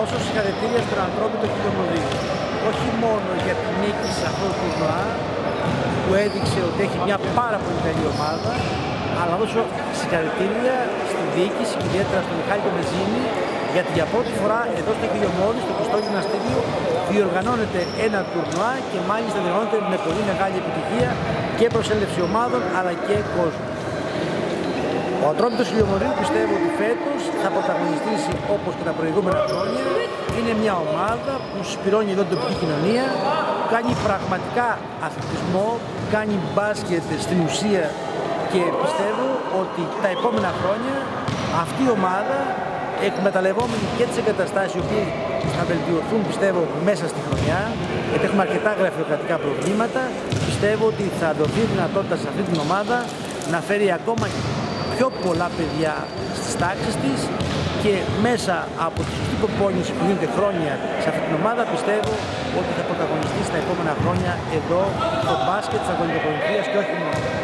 δώσω συγχαρητήρια στον Ατρόμητο Χιλιομοδίου. Όχι μόνο για την νίκη σε αυτό το τουρνουά που έδειξε ότι έχει μια πάρα πολύ καλή ομάδα, αλλά να δώσω συγχαρητήρια στη διοίκηση και ιδιαίτερα στον Μιχάλη Κοντεζίνη, γιατί για πρώτη φορά εδώ στο Χιλιομόδι, στο κλειστό γυμναστήριο, διοργανώνεται ένα τουρνουά και μάλιστα διοργανώνεται με πολύ μεγάλη επιτυχία και προσέλευση ομάδων αλλά και κόσμου. Ο Ατρόμητος Χιλιομοδίου πιστεύω ότι φέτος θα πρωταγωνιστήσει όπως και τα προηγούμενα χρόνια. Είναι μια ομάδα που συσπηρώνει εδώ την τοπική κοινωνία, που κάνει πραγματικά αθλητισμό, κάνει μπάσκετ στην ουσία και πιστεύω ότι τα επόμενα χρόνια αυτή η ομάδα, εκμεταλλευόμενοι και τις εγκαταστάσεις οι οποίες θα βελτιωθούν πιστεύω μέσα στη χρονιά, γιατί έχουμε αρκετά γραφειοκρατικά προβλήματα, πιστεύω ότι θα δοθεί δυνατότητα σε αυτή την ομάδα να φέρει ακόμα πιο πολλά παιδιά στις τάξεις της και μέσα από τη σωστή προπόνηση που γίνεται χρόνια σε αυτή την ομάδα πιστεύω ότι θα πρωταγωνιστεί στα επόμενα χρόνια εδώ στο μπάσκετ της αγωνιστικής και όχι μόνο.